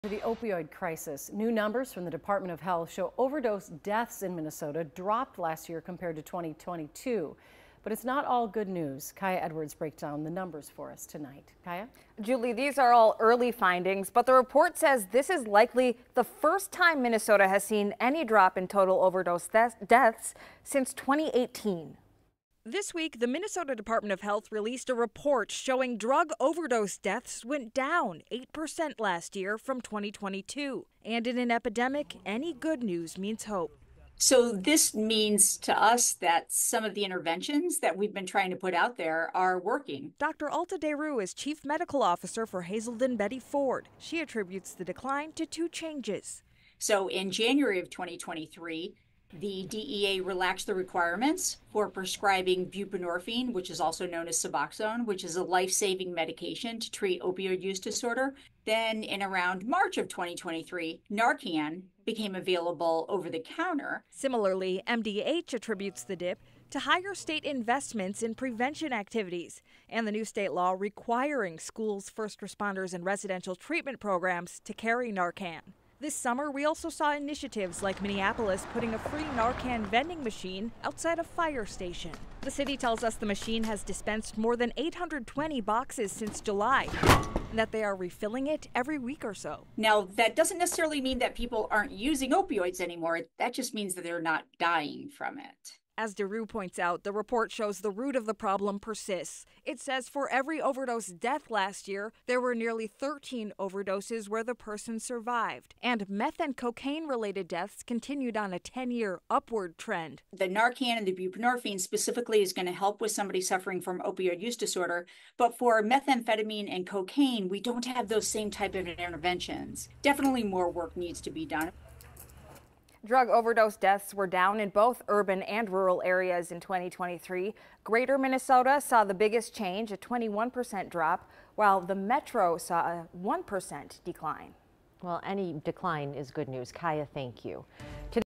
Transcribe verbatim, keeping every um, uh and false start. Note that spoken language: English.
For the opioid crisis, new numbers from the Department of Health show overdose deaths in Minnesota dropped last year compared to twenty twenty-two. But it's not all good news. Kaya Edwards breaks down the numbers for us tonight. Kaya? Julie, these are all early findings, but the report says this is likely the first time Minnesota has seen any drop in total overdose deaths since twenty eighteen. This week, the Minnesota Department of Health released a report showing drug overdose deaths went down eight percent last year from twenty twenty-two. And in an epidemic, any good news means hope. So this means to us that some of the interventions that we've been trying to put out there are working. Doctor Alta Deru is Chief Medical Officer for Hazelden Betty Ford. She attributes the decline to two changes. So in January of twenty twenty-three, the D E A relaxed the requirements for prescribing buprenorphine, which is also known as Suboxone, which is a life-saving medication to treat opioid use disorder. Then in around March of twenty twenty-three, Narcan became available over the counter. Similarly, M D H attributes the dip to higher state investments in prevention activities and the new state law requiring schools, first responders, and residential treatment programs to carry Narcan. This summer, we also saw initiatives like Minneapolis putting a free Narcan vending machine outside a fire station. The city tells us the machine has dispensed more than eight hundred twenty boxes since July, and that they are refilling it every week or so. Now, that doesn't necessarily mean that people aren't using opioids anymore. That just means that they're not dying from it. As Deru points out, the report shows the root of the problem persists. It says for every overdose death last year, there were nearly thirteen overdoses where the person survived. And meth and cocaine-related deaths continued on a ten-year upward trend. The Narcan and the buprenorphine specifically is going to help with somebody suffering from opioid use disorder. But for methamphetamine and cocaine, we don't have those same type of interventions. Definitely more work needs to be done. Drug overdose deaths were down in both urban and rural areas in twenty twenty-three. Greater Minnesota saw the biggest change, a twenty-one percent drop, while the metro saw a one percent decline. Well, any decline is good news. Kaya, thank you.